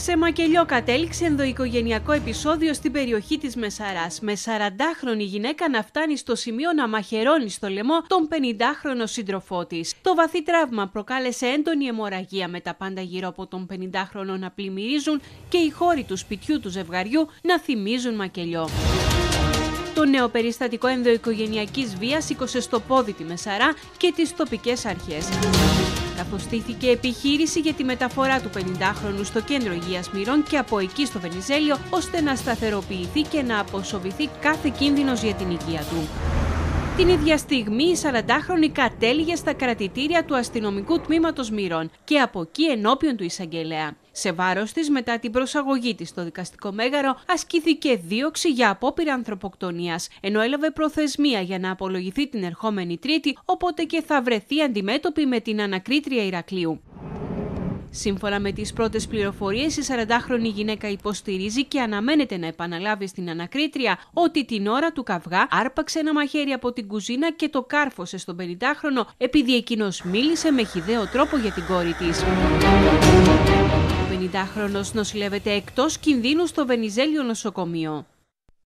Σε μακελιό κατέληξε ενδοοικογενειακό επεισόδιο στην περιοχή της Μεσαράς, με 40χρονη γυναίκα να φτάνει στο σημείο να μαχαιρώνει στο λαιμό τον 50χρονο σύντροφό της. Το βαθύ τραύμα προκάλεσε έντονη αιμορραγία, με τα πάντα γύρω από τον 50χρονο να πλημμυρίζουν και οι χώροι του σπιτιού του ζευγαριού να θυμίζουν μακελιό. Το νέο περιστατικό ενδοοικογενειακής βίας σήκωσε στο πόδι τη Μεσαρά και τις τοπικές αρχές, καθώς στήθηκε επιχείρηση για τη μεταφορά του 50χρονου στο κέντρο υγείας Μυρών και από εκεί στο Βενιζέλιο, ώστε να σταθεροποιηθεί και να αποσοβηθεί κάθε κίνδυνος για την υγεία του. Την ίδια στιγμή η 40χρονη κατέληγε στα κρατητήρια του αστυνομικού τμήματος Μυρών και από εκεί ενώπιον του εισαγγελέα. Σε βάρος της, μετά την προσαγωγή της στο δικαστικό μέγαρο, ασκήθηκε δίωξη για απόπειρα ανθρωποκτονίας, ενώ έλαβε προθεσμία για να απολογηθεί την ερχόμενη Τρίτη, οπότε και θα βρεθεί αντιμέτωπη με την ανακρίτρια Ηρακλείου. Σύμφωνα με τις πρώτες πληροφορίες, η 40χρονη γυναίκα υποστηρίζει και αναμένεται να επαναλάβει στην ανακρίτρια ότι την ώρα του καυγά άρπαξε ένα μαχαίρι από την κουζίνα και το κάρφωσε στον 50χρονο επειδή εκείνος μίλησε με χυδαίο τρόπο για την κόρη της. Ο 50χρονος νοσηλεύεται εκτός κινδύνου στο Βενιζέλιο νοσοκομείο.